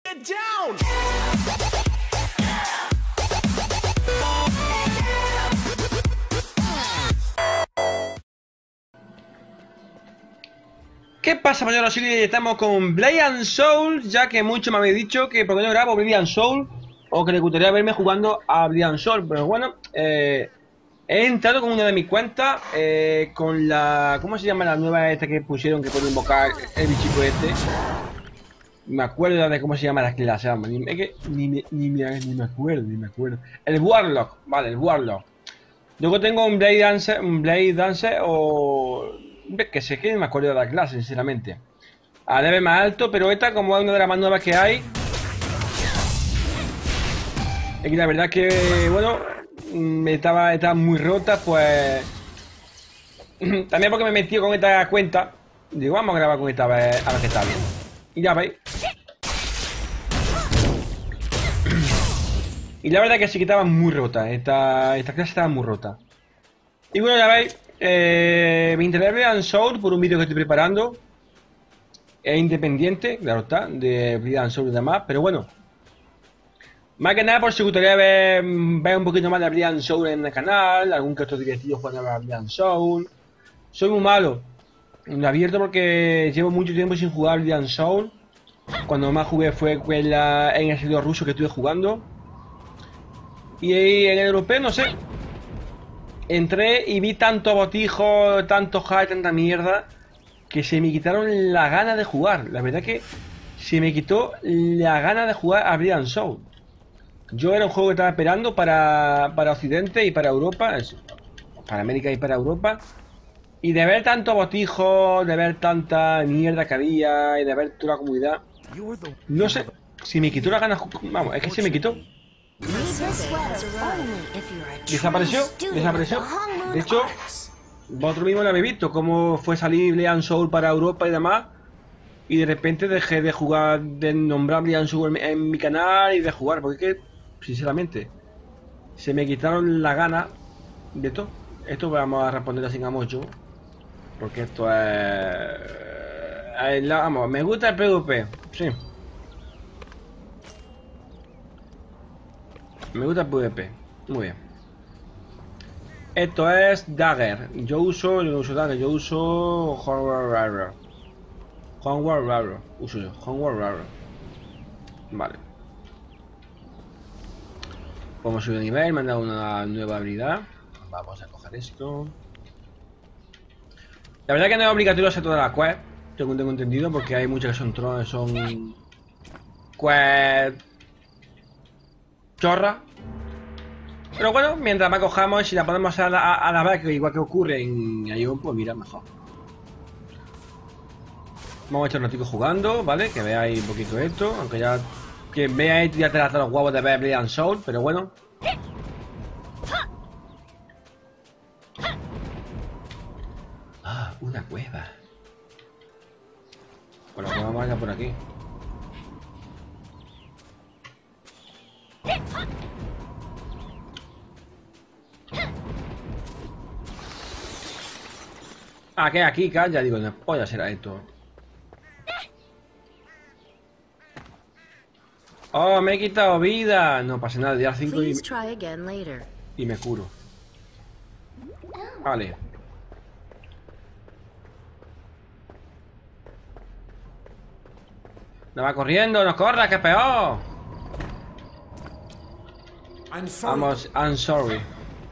Get down! ¿Qué pasa, mañana? Estamos con Blade and Soul, ya que muchos me habéis dicho que por qué no grabo Blade and Soul o que les gustaría verme jugando a Blade and Soul, pero bueno, he entrado con una de mis cuentas con la... ¿cómo se llama la nueva esta que pusieron que puede invocar el bichico este? Me acuerdo de cómo se llama la clase, es que ni me acuerdo. El Warlock, vale, el Warlock. Luego tengo un Blade Dancer o... que sé que no me acuerdo de la clase, sinceramente. A level más alto, pero esta como es una de las más nuevas que hay. Es que la verdad que, bueno, estaba muy rota, pues... También porque me metí con esta cuenta. Digo, vamos a grabar con esta a ver qué está bien. Y ya veis. Y la verdad que sí que estaba muy rota. Esta clase estaba muy rota. Y bueno, ya veis. Me interesé Blade and Soul por un vídeo que estoy preparando. Es independiente, claro está, de Blade and Soul y demás. Pero bueno. Más que nada por si gustaría ver un poquito más de Blade and Soul en el canal. Algún que otro directivo juega a Blade and Soul. Soy muy malo. Lo abierto porque llevo mucho tiempo sin jugar Blade and Soul. Cuando más jugué fue en el servidor ruso que estuve jugando. Y en el europeo, no sé. Entré y vi tanto botijo, tanto hype, tanta mierda, que se me quitaron la gana de jugar. La verdad que se me quitó la gana de jugar a Blade and Soul. Yo era un juego que estaba esperando para Occidente y para Europa. Para América y para Europa. Y de ver tanto botijo, de ver tanta mierda que había y de ver toda la comunidad, no sé, si me quitó la gana. Vamos, es que se me quitó. Desapareció. De hecho, vosotros mismos lo habéis visto, cómo fue salir Blade and Soul para Europa y demás. Y de repente dejé de jugar, de nombrar Blade and Soul en mi canal y de jugar, porque es que, sinceramente, se me quitaron la gana de todo. Esto vamos a responder así a mucho. Porque esto es... Vamos, me gusta el PvP, sí. Me gusta el PvP, muy bien. Esto es Dagger. Yo no uso Dagger, yo uso Horror uso yo, Horror. Vale. Podemos subir de nivel, me han dado una nueva habilidad. Vamos a coger esto. La verdad que no es obligatorio hacer todas las quests, tengo entendido, porque hay muchas que son quests chorra. Pero bueno, mientras más cojamos, si la podemos hacer a la vez, que igual que ocurre en ION, pues mira, mejor. Vamos a echar un ratito jugando, ¿vale? Que veáis un poquito esto, aunque ya... Que veáis ya te las los huevos de ver Blade and Soul, pero bueno. Ah, una cueva. Bueno, pues vamos a ir por aquí. Ah, que aquí, ya digo, no polla será esto. Oh, me he quitado vida. No pasa nada, ya 5 y me curo. Vale. No va corriendo, no corra, que es peor. Vamos, I'm sorry.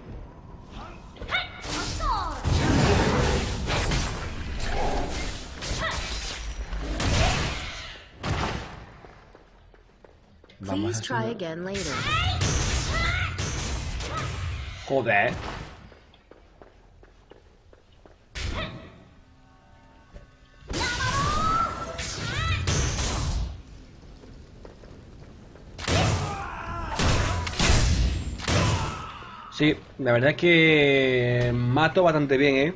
Please try again later. Joder. Sí, la verdad es que mato bastante bien, ¿eh?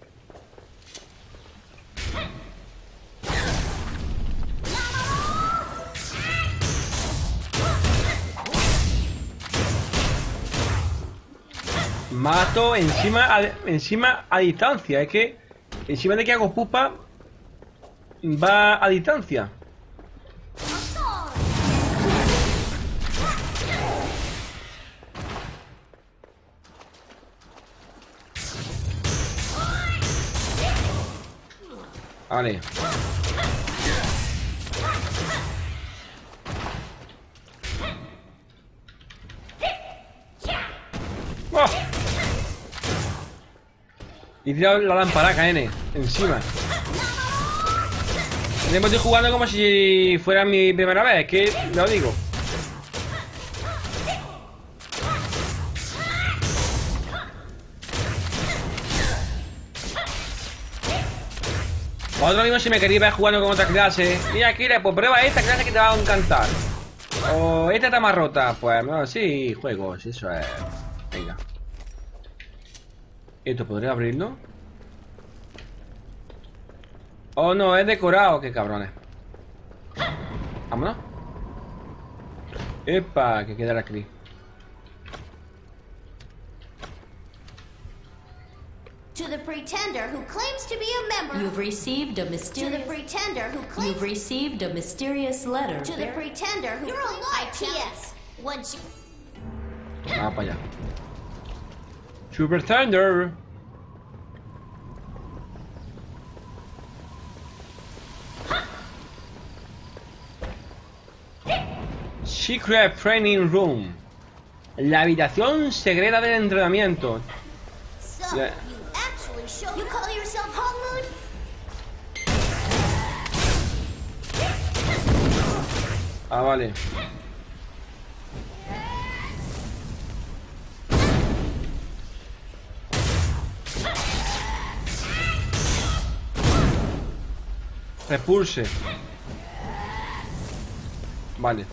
Mato encima a distancia. Es que encima de que hago pupa va a distancia. Vale. ¡Oh! Y tirado la lamparaca, N, encima. Estoy jugando como si fuera mi primera vez, que lo digo. Otro mismo si me quería ver jugando con otra clase. Mira, Kira, pues prueba esta clase que te va a encantar. O esta está más rota. Pues no, sí, juegos, eso es. Venga. ¿Esto podría abrirlo? Oh, no, es decorado. Qué cabrones. Vámonos. Epa, que queda aquí. To the pretender who claims to be a member. You've received a mysterious. To the pretender who claims. You've received a mysterious letter. To the pretender who. You're a liar. P.S. Once you. Vamos para allá. Super Thunder. Secret Training Room. La habitación secreta del entrenamiento. So, Yeah. you actually show. You call yourself Hong Moon? Ah, vale. Repulse. Vale.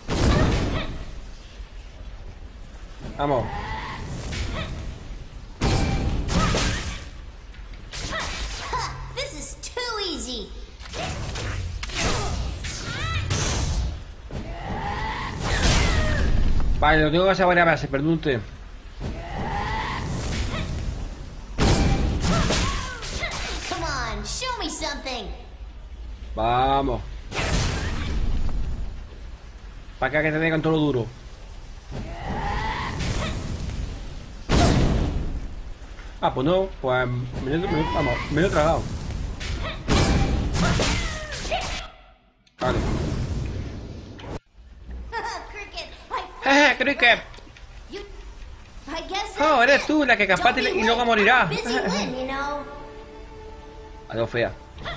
Vamos. This is too easy. Vale, lo tengo que hacer varias veces, perdónte. Come on, show me something. Vamos. Para acá que te dejan todo lo duro. Ah, pues no, pues vamos, me lo he tragado. Vale. Cricket, Jeje, Cricket. you. I guess. Oh, that's eres it. tú la que escapaste Don't be y luego late. morirás. Busy win, you know. Adiós, fea.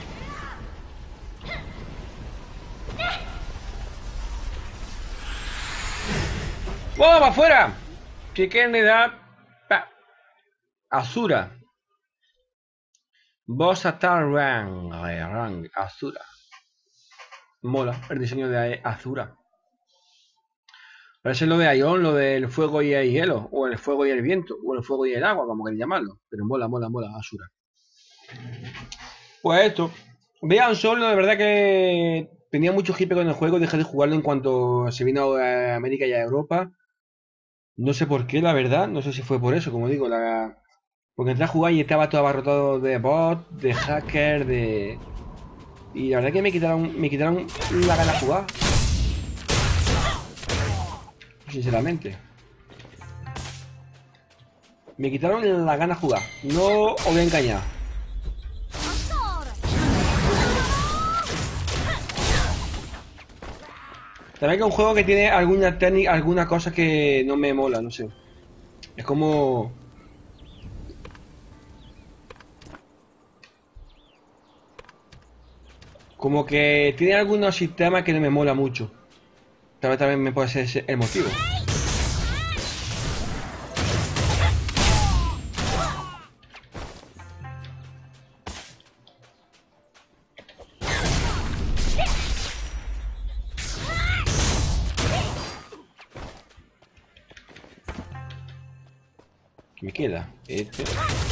¡Wow, para afuera! Chiquenidad. Azura. Boss Attack Rang. Azura. Mola el diseño de Azura. Parece lo de Ion, lo del fuego y el hielo. O el fuego y el viento. O el fuego y el agua, como queréis llamarlo. Pero mola, Azura. Pues esto. Vean solo, de verdad que tenía mucho hipe con el juego. Dejé de jugarlo en cuanto se vino a América y a Europa. No sé por qué, la verdad. No sé si fue por eso, como digo. Porque entré a jugar y estaba todo abarrotado de bot, de hacker, de... Y la verdad que me quitaron la gana de jugar. Sinceramente. Me quitaron la gana de jugar. No os voy a engañar. También que es un juego que tiene alguna técnica, alguna cosa que no me mola, no sé. Es como... Como que tiene algunos sistemas que no me mola mucho. Tal vez también me puede ser ese el motivo. ¿Qué me queda? Este.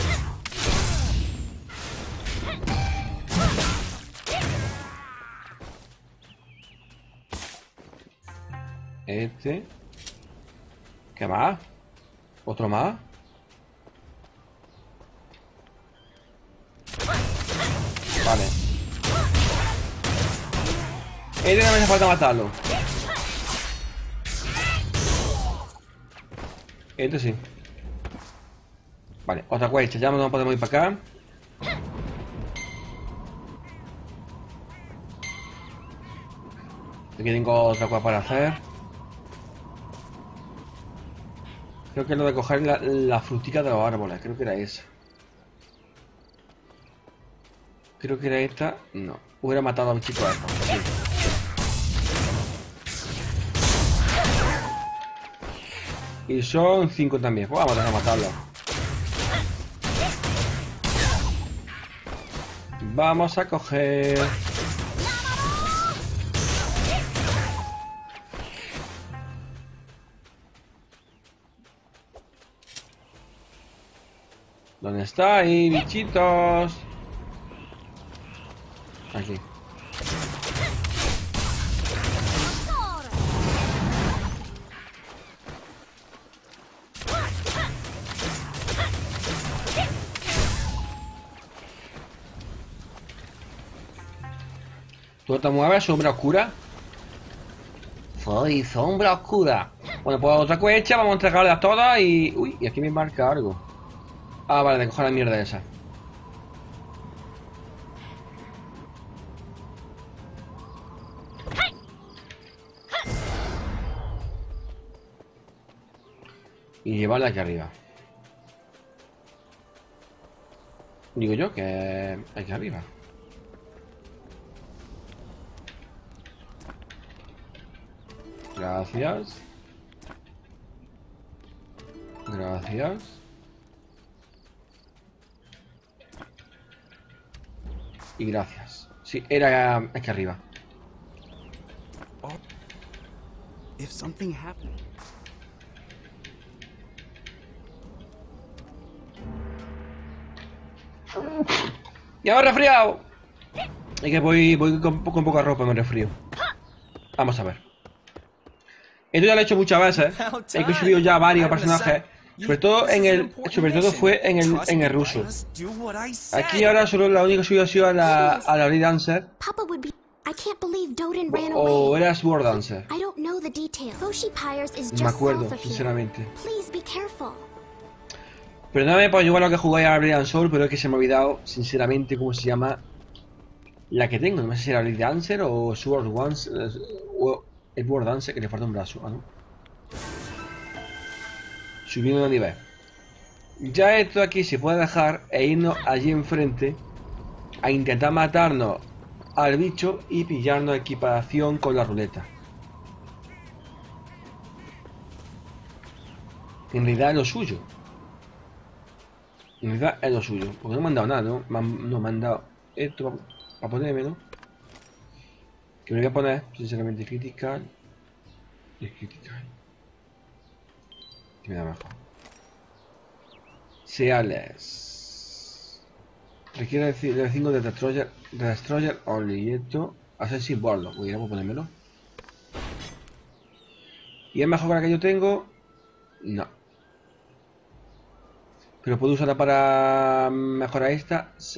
Este. ¿Qué más? ¿Otro más? Vale. Este no me hace falta matarlo. Este sí. Vale, otra cuesta. Ya no podemos ir para acá. Aquí tengo otra cosa para hacer. Creo que es lo de coger la frutica de los árboles. Creo que era esa. Creo que era esta. No. Hubiera matado a un chico a esto. Sí. Y son 5 también. Pues vamos a dejar matarlo. Vamos a coger... ¿Dónde estáis, bichitos? Aquí. ¿Tú te mueves, sombra oscura? Soy sombra oscura. Bueno, pues otra cuecha, vamos a entregarlas todas y... Uy, y aquí me marca algo. Ah, vale, de coger la mierda esa. Y llevarla aquí arriba. Digo yo que aquí arriba. Gracias. Gracias. Y gracias. Sí, era aquí arriba. If something happened. ¡Ya me he resfriado! Es que voy con poca ropa, me resfrío. Vamos a ver. Esto ya lo he hecho muchas veces. He subido ya varios personajes. Sobre todo fue en el ruso. Aquí ahora solo la única que subí ha sido a la Lee Dancer. Papa would be. I can't believe Doden ran O away. era Sword Dancer. I don't know the details. Foshi Pyres is No me just acuerdo, south of here. sinceramente. Please be careful. Perdóname por igual lo que jugáis a Brilliant Soul, pero es que se me ha olvidado, sinceramente, cómo se llama la que tengo. No sé si era Lee Dancer o Sword Dancer. O Sword Dancer, que le falta un brazo. Ah, ¿no? Subiendo de nivel. Ya esto aquí se puede dejar e irnos allí enfrente a intentar matarnos al bicho y pillarnos equipación con la ruleta. En realidad es lo suyo. En realidad es lo suyo. Porque no me han dado nada, ¿no? No me han dado esto para ponerme, ¿no? Que me voy a poner, sinceramente, critical. Y critical. Que me da mejor. Seales. Requiere el 5 de Destroyer Only. Y esto, hacer sin bordo. Voy a ponérmelo. ¿Y es mejor que la que yo tengo? No. ¿Pero puedo usarla para mejorar esta? Sí.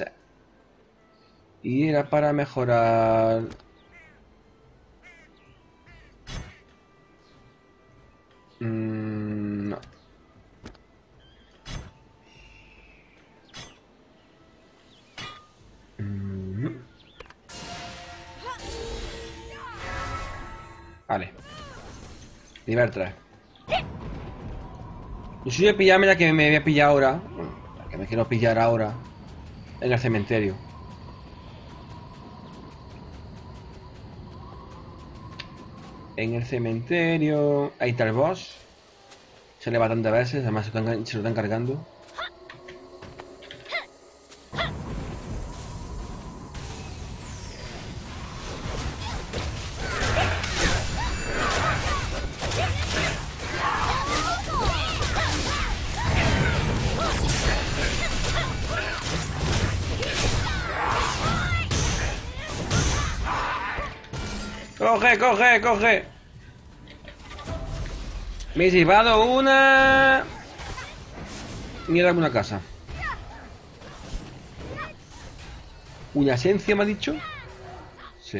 Y era para mejorar... no. Vale. Nivel 3. Yo soy de pillarme la que me voy a pillar ahora. La que me quiero pillar ahora. En el cementerio. En el cementerio. Ahí está el boss. Sale bastantes veces. Además se lo están cargando. ¡Coge, coge, coge! Me he llevado una... Mierda, una casa. ¿Una esencia me ha dicho? Sí.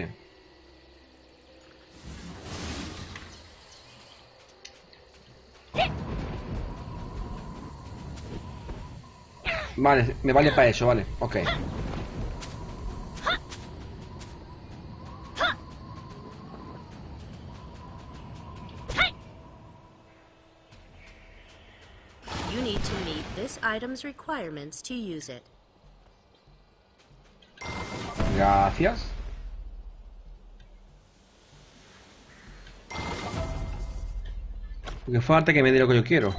Vale, me vale para eso, vale, ok. to meet this item's requirements to use it. Gracias. Lo que falta es que me dé lo que yo quiero.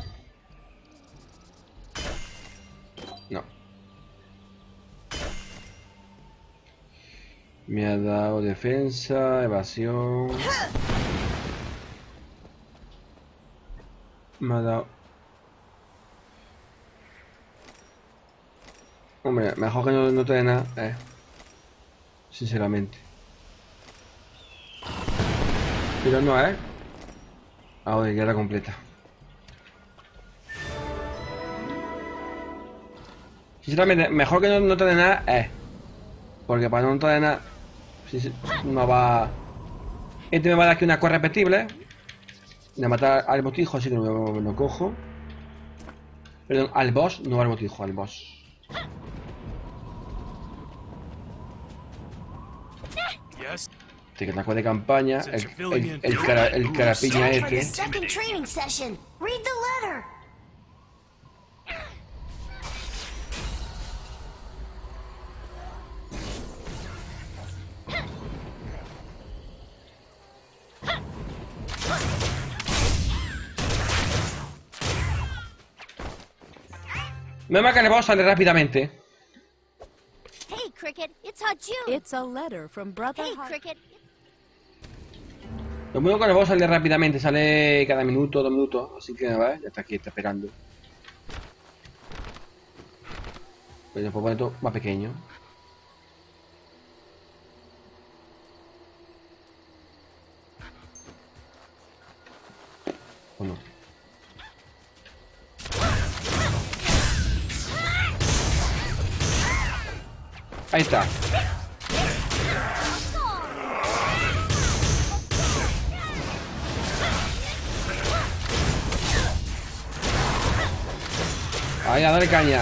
No. Me ha dado defensa, evasión. Me ha dado... Hombre, mejor que no te dé nada, sinceramente. Pero no, ahora ya la completa. Sinceramente, mejor que no te dé nada, porque para no te dé nada, no va... Este me va a dar aquí una cosa repetible. De matar al botijo, así que lo cojo. Perdón, al boss, no al botijo, al boss. Yes. Este que taco de campaña, el carapiña For the este. second training session. Read the letter. Me marca el boss, sale rápidamente. Hey, Cricket, it's Hot June. It's a letter from Brother Hey, Hart. Cricket. Lo bueno que el boss sale rápidamente, sale cada minuto, 2 minutos. Así que, ¿vale? Ya está aquí, está esperando. Pero después pone todo más pequeño. ¿O no? Ahí está. Ahí, a darle caña.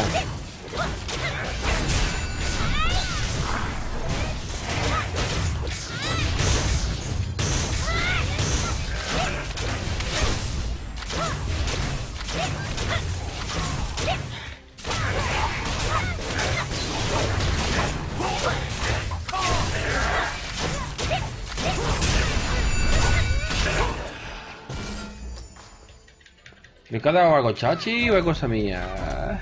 ¿Me ha dado algo chachi o es cosa mía?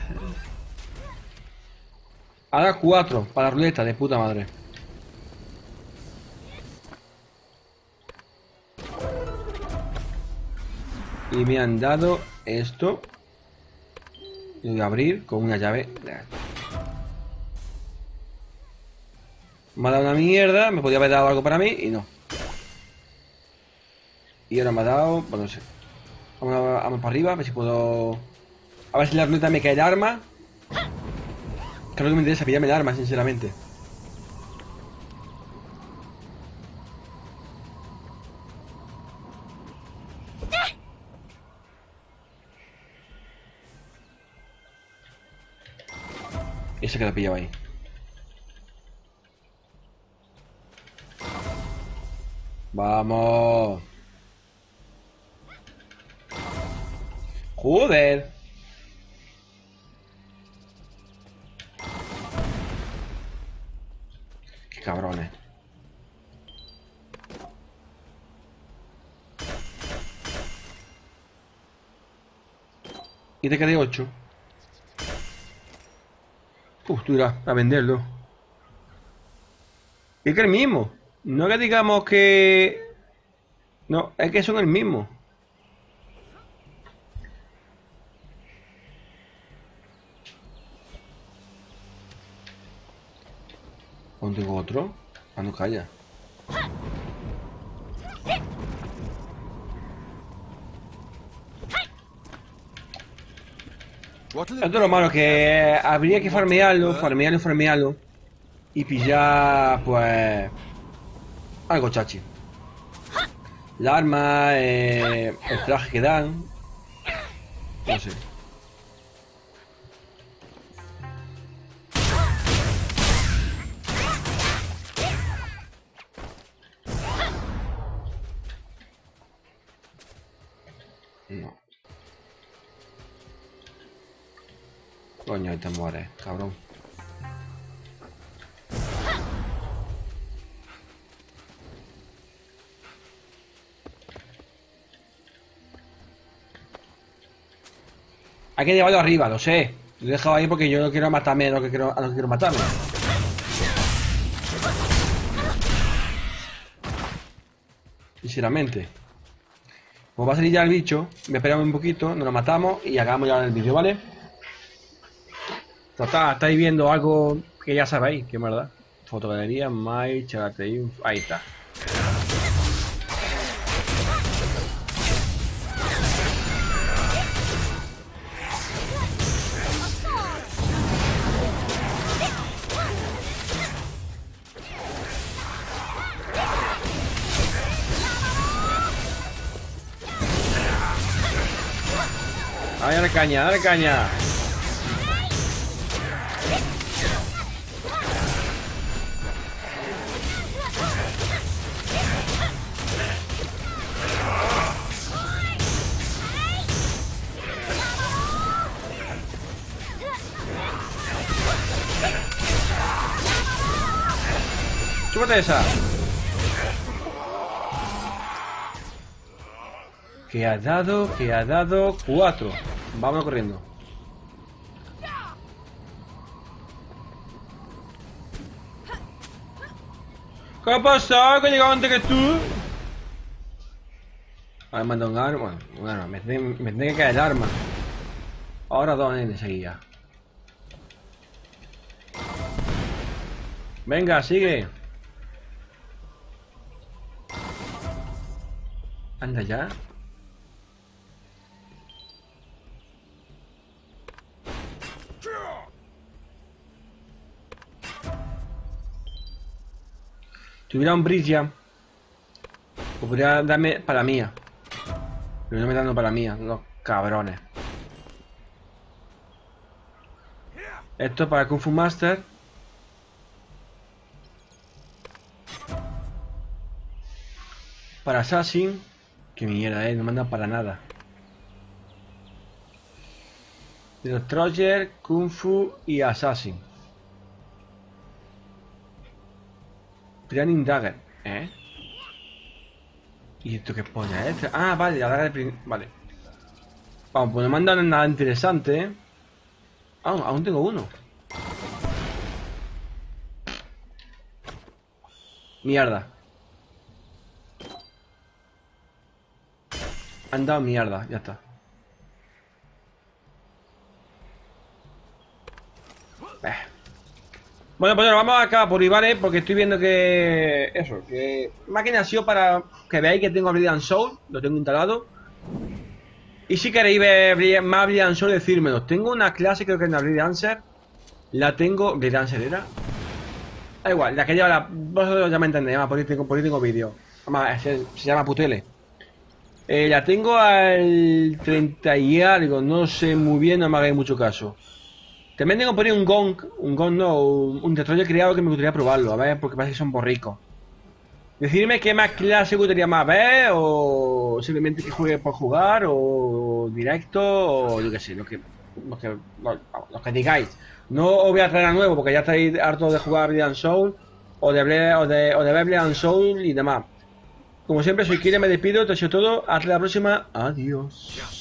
Ahora 4 para la ruleta, de puta madre. Y me han dado esto. Lo voy a abrir con una llave. Me ha dado una mierda, me podía haber dado algo para mí y no. Y ahora me ha dado, pues no sé. Vamos para arriba, a ver si puedo... A ver si la ruleta me cae el arma. Creo que me interesa pillarme el arma, sinceramente. Ese que la pillaba ahí. Vamos. Joder. Qué cabrones. Y te quedé 8. Tú irás a venderlo. Es que el mismo. No que digamos que... No, es que son el mismo. ¿Dónde tengo otro? Ah, no, calla. Esto es lo malo, que habría que farmearlo. Y pillar, pues... algo chachi. La arma, el traje que dan. No sé. No. Coño, ahí te mueres, cabrón. Hay que llevarlo arriba, lo sé. Lo he dejado ahí porque yo no quiero matarme a lo que quiero matarme. Sinceramente. Como va a salir ya el bicho, me esperamos un poquito, nos lo matamos y hagamos ya el vídeo, ¿vale? Estáis viendo algo que ya sabéis, que es verdad. Fotogalería, My, Chat, ahí está. Ay, dale caña, dale caña. Chúpate esa. Que ha dado 4. Vámonos corriendo. ¿Qué ha pasado? ¿Que he llegado antes que tú? A ver, manda un arma. Bueno, me tiene que caer el arma. Ahora 2 enseguida. Venga, sigue. Anda ya. Tuviera un Bridge, podría darme para mía. Pero no me dan para mía, los cabrones. Esto es para Kung Fu Master. Para Assassin. Que mierda, no mandan para nada. De los Troyer, Kung Fu y Assassin. Training Dagger, ¿Y esto qué polla es? Ah, vale, la daga de... Vale. Vamos, pues no mandan nada interesante, aún tengo uno. Mierda. Han dado mierda, ya está. Bueno, pues vamos acá por Ivane, porque estoy viendo que... Eso, que... Máquina ha sido para que veáis que tengo Brilliant Soul, lo tengo instalado. Y si queréis ver más Brilliant Soul, decírmelo. Tengo una clase, creo que es una Brilliancer. La tengo... ¿Brilliancer era? Da igual, la que lleva la... Vosotros ya me entendéis, por ahí tengo vídeo. Además, se llama Putele. La tengo al 30 y algo, no sé muy bien, no me hagáis mucho caso. También tengo por ahí un destroyer criado que me gustaría probarlo, a ver, porque parece que son borricos. Decidme qué más clase gustaría más ver, o simplemente que juegue por jugar, o directo, o yo qué sé, lo que digáis. No os voy a traer a nuevo, porque ya estáis hartos de jugar Brilliant Soul, o de ver Brilliant Soul y demás. Como siempre, soy Kire, me despido, te ha sido todo, hasta la próxima, adiós.